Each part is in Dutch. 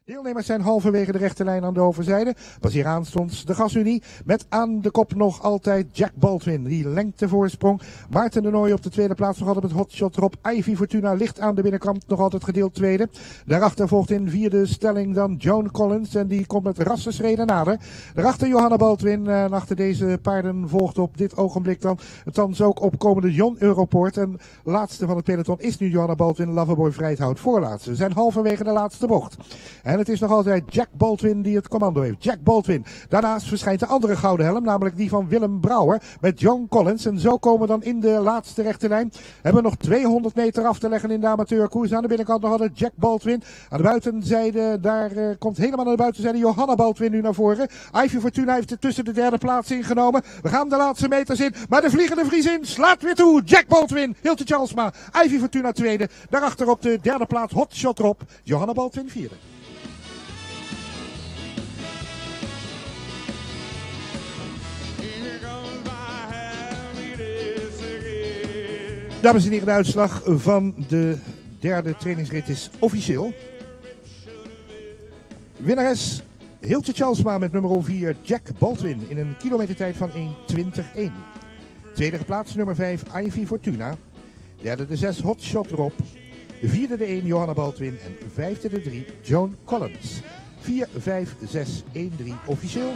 Deelnemers zijn halverwege de rechte lijn aan de overzijde. Pas hier aanstonds de Gasunie met aan de kop nog altijd Jack Baldwin. Die lengtevoorsprong. Maarten de Nooy op de tweede plaats nog altijd met hotshot erop. Ivy Fortuna ligt aan de binnenkant nog altijd gedeeld tweede. Daarachter volgt in vierde stelling dan Joan Collins en die komt met rassenschreden nader. Daarachter Johanna Baldwin en achter deze paarden volgt op dit ogenblik dan het thans ook opkomende John Europoort. En laatste van het peloton is nu Johanna Baldwin. Loverboy Vrijthout voorlaatste. We zijn halverwege de laatste bocht. En het is nog altijd Jack Baldwin die het commando heeft. Jack Baldwin. Daarnaast verschijnt de andere gouden helm, namelijk die van Willem Brouwer met John Collins. En zo komen we dan in de laatste rechte lijn. Hebben we nog 200 meter af te leggen in de amateurkoers. Aan de binnenkant nog altijd Jack Baldwin. Aan de buitenzijde, daar komt helemaal aan de buitenzijde Johanna Baldwin nu naar voren. Ivy Fortuna heeft er tussen de derde plaats ingenomen. We gaan de laatste meters in, maar de vliegende Friesin slaat weer toe. Jack Baldwin, Hiltje Charlesma, Ivy Fortuna tweede. Daarachter op de derde plaats hotshot erop, Johanna Baldwin vierde. Dames en heren, de uitslag van de derde trainingsrit is officieel. Winnares Hiltje Charlesma met nummer 4 Jack Baldwin in een kilometertijd van 1:20:1. Tweede geplaatst nummer 5 Ivy Fortuna. Derde de 6 hotshot erop. Vierde de 1 Johanna Baldwin en vijfde de 3 Joan Collins. 4, 5, 6, 1, 3 officieel.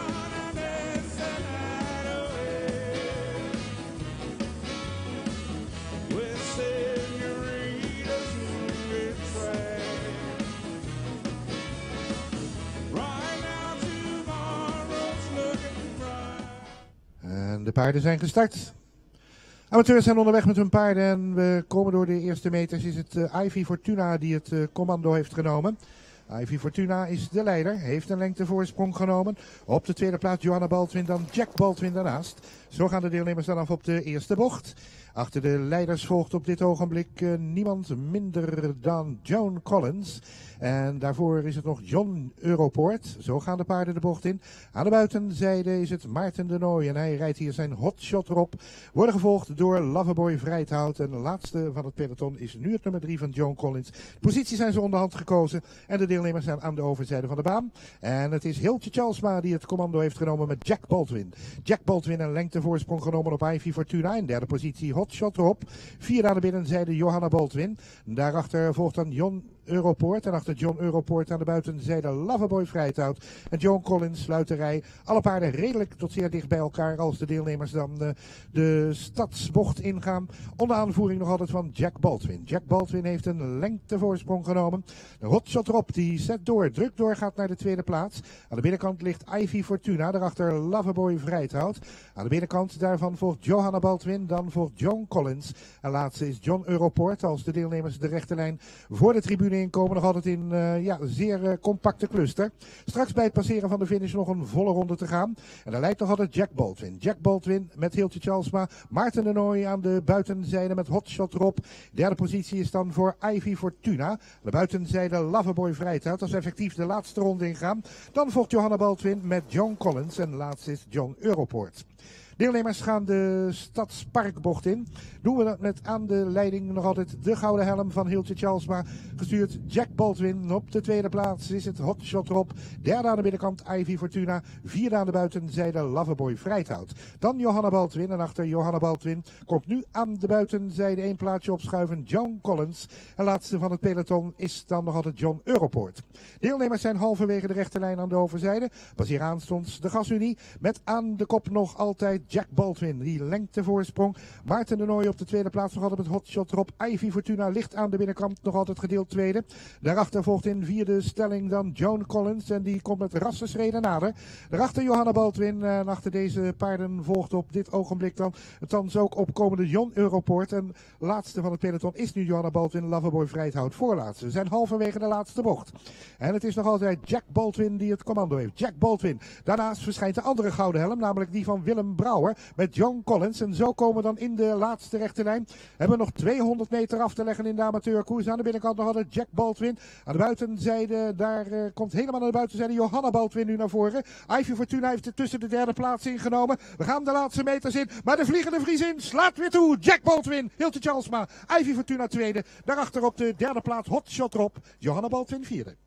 En de paarden zijn gestart. Amateurs zijn onderweg met hun paarden en we komen door de eerste meters. Is het Ivy Fortuna die het commando heeft genomen. Ivy Fortuna is de leider, heeft een lengtevoorsprong genomen. Op de tweede plaats Johanna Baldwin, dan Jack Baldwin daarnaast. Zo gaan de deelnemers dan af op de eerste bocht. Achter de leiders volgt op dit ogenblik niemand minder dan Joan Collins. En daarvoor is het nog John Europoort. Zo gaan de paarden de bocht in. Aan de buitenzijde is het Maarten de Nooy en hij rijdt hier zijn hotshot erop. Worden gevolgd door Loverboy Vrijthout. En de laatste van het peloton is nu het nummer 3 van Joan Collins. De posities zijn zo onderhand gekozen en de deelnemers zijn aan de overzijde van de baan. En het is Hiltje Charlesma die het commando heeft genomen met Jack Baldwin. Jack Baldwin een lengtevoorsprong genomen op Ivy Fortuna. In derde positie hotshot erop. Vierde aan de binnenzijde Johanna Baldwin. Daarachter volgt dan John Europoort en achter John Europoort aan de buitenzijde Loverboy Vrijthout en Joan Collins sluit de rij. Alle paarden redelijk tot zeer dicht bij elkaar als de deelnemers dan de stadsbocht ingaan. Onder aanvoering nog altijd van Jack Baldwin. Jack Baldwin heeft een lengtevoorsprong genomen. De hotshot erop, die zet door, druk door, gaat naar de tweede plaats. Aan de binnenkant ligt Ivy Fortuna, daarachter Loverboy Vrijthout. Aan de binnenkant daarvan volgt Johanna Baldwin, dan volgt Joan Collins. En laatste is John Europoort als de deelnemers de rechte lijn voor de tribune inkomen. Nog altijd in zeer compacte cluster. Straks bij het passeren van de finish nog een volle ronde te gaan. En daar lijkt nog altijd Jack Baldwin. Jack Baldwin met Hiltje Charlesma. Maarten de Nooy aan de buitenzijde met hotshot erop. Derde positie is dan voor Ivy Fortuna. Aan de buitenzijde Loverboy Vrijthout. Als we effectief de laatste ronde ingaan. Dan volgt Johanna Baldwin met Joan Collins. En laatst is John Europoort. Deelnemers gaan de stadsparkbocht in. Doen we dat met aan de leiding nog altijd de gouden helm van Hiltje Charlesma. Gestuurd Jack Baldwin. Op de tweede plaats is het hotshot erop. Derde aan de binnenkant Ivy Fortuna. Vierde aan de buitenzijde Loverboy Vrijthout. Dan Johanna Baldwin. En achter Johanna Baldwin komt nu aan de buitenzijde één plaatsje opschuiven Joan Collins. En laatste van het peloton is dan nog altijd John Europoort. Deelnemers zijn halverwege de rechte lijn aan de overzijde. Pas hier aanstonds de Gasunie met aan de kop nog altijd Jack Baldwin, die lengtevoorsprong. Maarten de Nooy op de tweede plaats nog altijd met hotshot erop. Ivy Fortuna ligt aan de binnenkant nog altijd gedeeld tweede. Daarachter volgt in vierde stelling dan Joan Collins en die komt met rassenschreden nader. Daarachter Johanna Baldwin en achter deze paarden volgt op dit ogenblik dan het thans ook opkomende John Europoort. En laatste van het peloton is nu Johanna Baldwin, Loverboy Vrijthout voorlaatste. We zijn halverwege de laatste bocht. En het is nog altijd Jack Baldwin die het commando heeft. Jack Baldwin. Daarnaast verschijnt de andere gouden helm, namelijk die van Willem Brouwer. Met John Collins. En zo komen we dan in de laatste rechte lijn. Hebben we nog 200 meter af te leggen in de amateurkoers. Aan de binnenkant nog altijd Jack Baldwin. Aan de buitenzijde, daar komt helemaal aan de buitenzijde Johanna Baldwin nu naar voren. Ivy Fortuna heeft er tussen de derde plaats ingenomen. We gaan de laatste meters in, maar de vliegende Friesin slaat weer toe. Jack Baldwin, Hiltje Charlesma, Ivy Fortuna tweede. Daarachter op de derde plaats hotshot erop, Johanna Baldwin vierde.